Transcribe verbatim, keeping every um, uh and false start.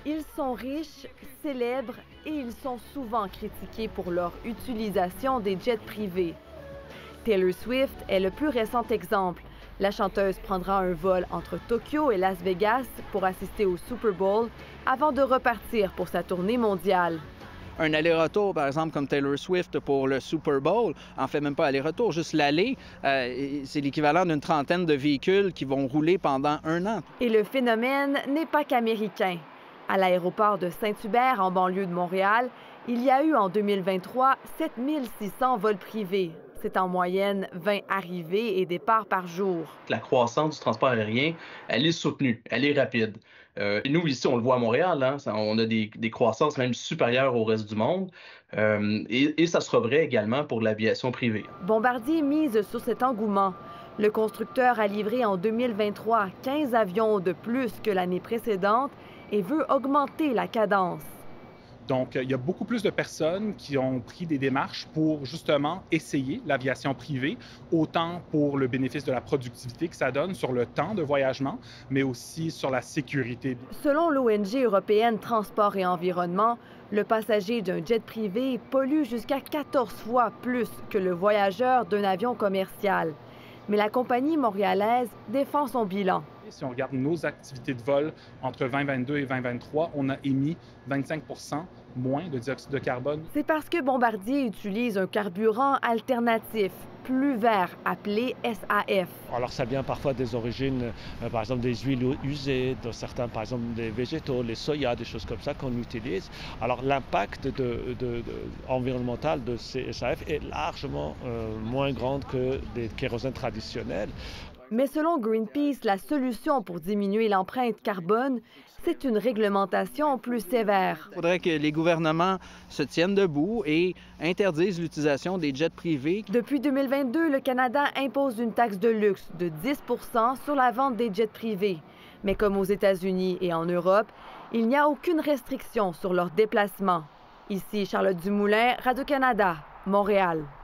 Ils sont riches, célèbres et ils sont souvent critiqués pour leur utilisation des jets privés. Taylor Swift est le plus récent exemple. La chanteuse prendra un vol entre Tokyo et Las Vegas pour assister au Super Bowl avant de repartir pour sa tournée mondiale. Un aller-retour, par exemple, comme Taylor Swift pour le Super Bowl, en fait même pas aller-retour, juste l'aller, euh, c'est l'équivalent d'une trentaine de véhicules qui vont rouler pendant un an. Et le phénomène n'est pas qu'américain. À l'aéroport de Saint-Hubert, en banlieue de Montréal, il y a eu en deux mille vingt-trois sept mille six cents vols privés. C'est en moyenne vingt arrivées et départs par jour. La croissance du transport aérien, elle est soutenue, elle est rapide. Euh, nous, ici, on le voit à Montréal, hein, ça, on a des, des croissances même supérieures au reste du monde. Euh, et, et ça sera vrai également pour l'aviation privée. Bombardier mise sur cet engouement. Le constructeur a livré en deux mille vingt-trois quinze avions de plus que l'année précédente et veut augmenter la cadence. Donc, il y a beaucoup plus de personnes qui ont pris des démarches pour justement essayer l'aviation privée, autant pour le bénéfice de la productivité que ça donne sur le temps de voyagement, mais aussi sur la sécurité. Selon l'O N G européenne Transport et Environnement, le passager d'un jet privé pollue jusqu'à quatorze fois plus que le voyageur d'un avion commercial. Mais la compagnie montréalaise défend son bilan. Si on regarde nos activités de vol entre vingt vingt-deux et vingt vingt-trois, on a émis vingt-cinq pour cent moins de dioxyde de carbone. C'est parce que Bombardier utilise un carburant alternatif, plus vert, appelé S A F. Alors ça vient parfois des origines, euh, par exemple des huiles usées, de certains, par exemple des végétaux, les soya, des choses comme ça qu'on utilise. Alors l'impact de, de, de, environnemental de ces S A F est largement euh, moins grand que des kérosènes traditionnels. Mais selon Greenpeace, la solution pour diminuer l'empreinte carbone, c'est une réglementation plus sévère. Il faudrait que les gouvernements se tiennent debout et interdisent l'utilisation des jets privés. Depuis deux mille vingt-deux, le Canada impose une taxe de luxe de dix pour cent sur la vente des jets privés. Mais comme aux États-Unis et en Europe, il n'y a aucune restriction sur leur déplacement. Ici Charlotte Dumoulin, Radio-Canada, Montréal.